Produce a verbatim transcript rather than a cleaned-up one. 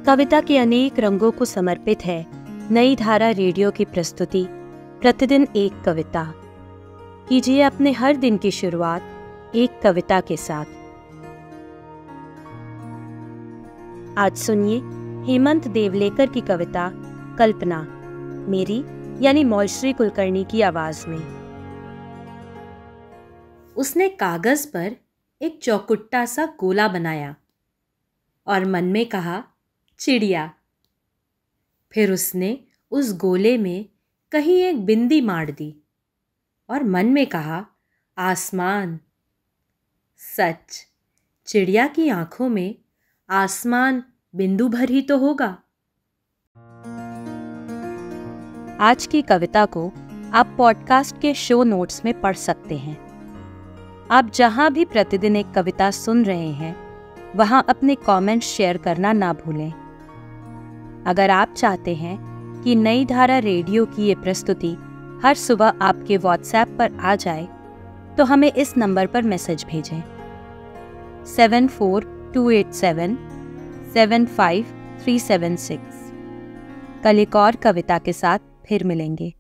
कविता के अनेक रंगों को समर्पित है नई धारा रेडियो की प्रस्तुति प्रतिदिन एक कविता। कीजिए अपने हर दिन की शुरुआत एक कविता के साथ। आज सुनिए हेमंत देवलेकर की कविता कल्पना, मेरी यानी मौलश्री कुलकर्णी की आवाज में। उसने कागज पर एक चौकुट्टा सा गोला बनाया और मन में कहा चिड़िया। फिर उसने उस गोले में कहीं एक बिंदी मार दी और मन में कहा आसमान। सच, चिड़िया की आंखों में आसमान बिंदु भर ही तो होगा। आज की कविता को आप पॉडकास्ट के शो नोट्स में पढ़ सकते हैं। आप जहां भी प्रतिदिन एक कविता सुन रहे हैं वहां अपने कमेंट्स शेयर करना ना भूलें। अगर आप चाहते हैं कि नई धारा रेडियो की ये प्रस्तुति हर सुबह आपके व्हाट्सएप पर आ जाए तो हमें इस नंबर पर मैसेज भेजें seven four two eight seven seven five three seven six. कल एक और कविता के साथ फिर मिलेंगे।